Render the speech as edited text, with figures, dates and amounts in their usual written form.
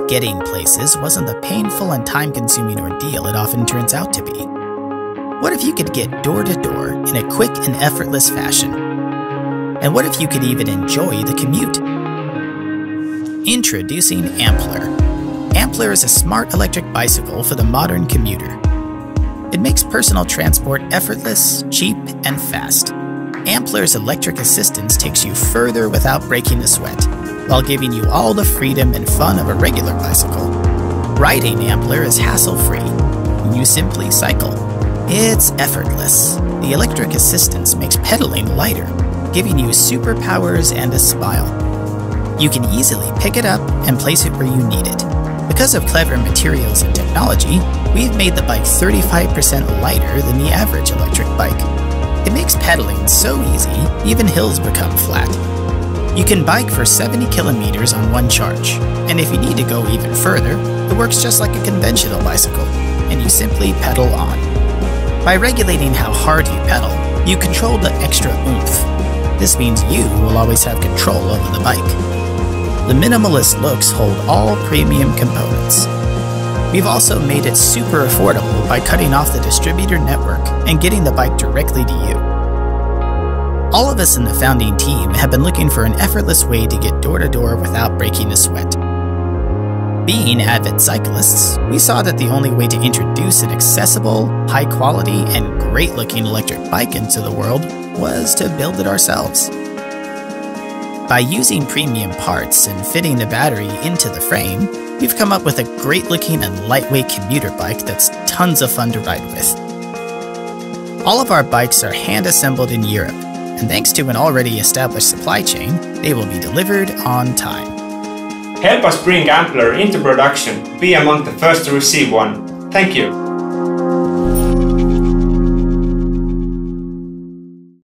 getting places wasn't the painful and time-consuming ordeal it often turns out to be? What if you could get door to door in a quick and effortless fashion? And what if you could even enjoy the commute? Introducing Ampler. Ampler is a smart electric bicycle for the modern commuter. It makes personal transport effortless, cheap, and fast. Ampler's electric assistance takes you further without breaking a sweat, while giving you all the freedom and fun of a regular bicycle. Riding Ampler is hassle-free. You simply cycle. It's effortless. The electric assistance makes pedaling lighter, giving you superpowers and a smile. You can easily pick it up and place it where you need it. Because of clever materials and technology, we've made the bike 35% lighter than the average electric bike. It makes pedaling so easy, even hills become flat. You can bike for 70 kilometers on one charge, and if you need to go even further, it works just like a conventional bicycle, and you simply pedal on. By regulating how hard you pedal, you control the extra oomph. This means you will always have control over the bike. The minimalist looks hold all premium components. We've also made it super affordable by cutting off the distributor network and getting the bike directly to you. All of us in the founding team have been looking for an effortless way to get door to door without breaking a sweat. Being avid cyclists, we saw that the only way to introduce an accessible, high-quality, and great-looking electric bike into the world was to build it ourselves. By using premium parts and fitting the battery into the frame, we've come up with a great-looking and lightweight commuter bike that's tons of fun to ride with. All of our bikes are hand-assembled in Europe, and thanks to an already established supply chain, they will be delivered on time. Help us bring Ampler into production. Be among the first to receive one. Thank you.